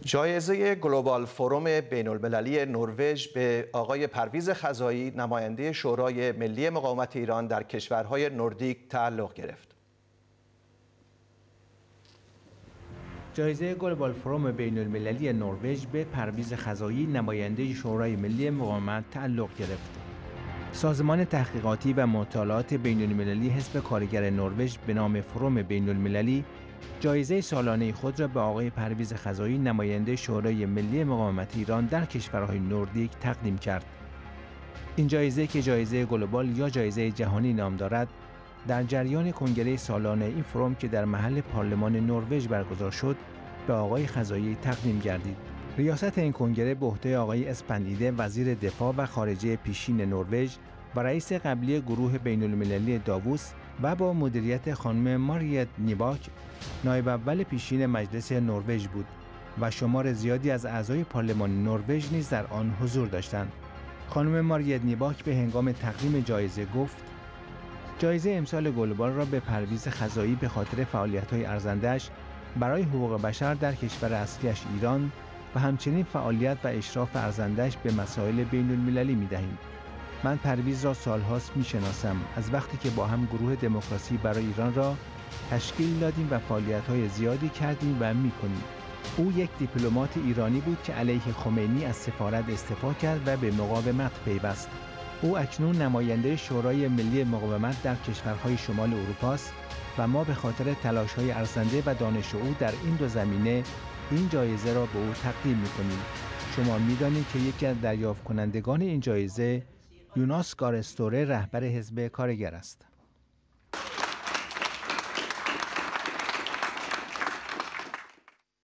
جایزه گلوبال فروم بین‌المللی نروژ به آقای پرویز خزایی نماینده شورای ملی مقاومت ایران در کشورهای نوردیک تعلق گرفت. جایزه گلوبال فروم بین‌المللی نروژ به پرویز خزایی نماینده شورای ملی مقاومت تعلق گرفت. سازمان تحقیقاتی و مطالعات بین‌المللی حزب کارگر نروژ به نام فروم بین‌المللی جایزه سالانه خود را به آقای پرویز خزایی نماینده شورای ملی مقاومت ایران در کشورهای نوردیک تقدیم کرد. این جایزه که جایزه گلوبال یا جایزه جهانی نام دارد، در جریان کنگره سالانه این فروم که در محل پارلمان نروژ برگزار شد، به آقای خزایی تقدیم گردید. ریاست این کنگره به عهده آقای اسپندیده وزیر دفاع و خارجه پیشین نروژ و رئیس قبلی گروه بین‌المللی داووس و با مدیریت خانم ماریت نیباک نایب اول پیشین مجلس نروژ بود و شمار زیادی از اعضای پارلمان نروژ نیز در آن حضور داشتند. خانم ماریت نیباک به هنگام تقدیم جایزه گفت: جایزه امسال گلوبال را به پرویز خزایی به خاطر فعالیت‌های ارزنده‌اش برای حقوق بشر در کشور اصلیش ایران و همچنین فعالیت و اشراف ارزنده‌اش به مسائل بین‌المللی می‌دهیم. من پرویز را سالهاست می‌شناسم، از وقتی که با هم گروه دموکراسی برای ایران را تشکیل دادیم و فعالیت‌های زیادی کردیم و می‌کنیم. او یک دیپلمات ایرانی بود که علیه خمینی از سفارت استعفا کرد و به مقاومت پیوست. او اکنون نماینده شورای ملی مقاومت در کشورهای شمال اروپا است و ما به خاطر تلاش‌های ارزنده و دانش او در این دو زمینه این جایزه را به او تقدیم می‌کنیم. شما می‌دانید که یکی از دریافت کنندگان این جایزه یوناس گارستوره رهبر حزب کارگر است.